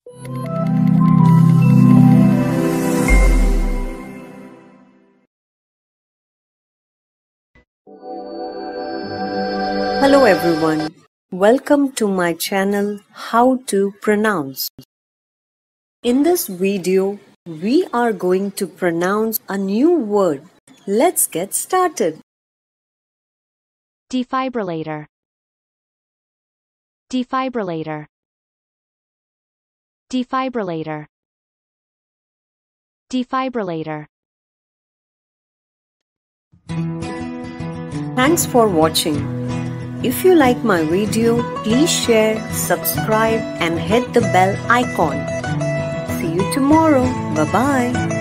Hello everyone, welcome to my channel How to Pronounce. In this video, we are going to pronounce a new word. Let's get started. Defibrillator. Defibrillator. Defibrillator. Defibrillator. Thanks for watching. If you like my video, please share, subscribe and hit the bell icon. See you tomorrow. Bye-bye.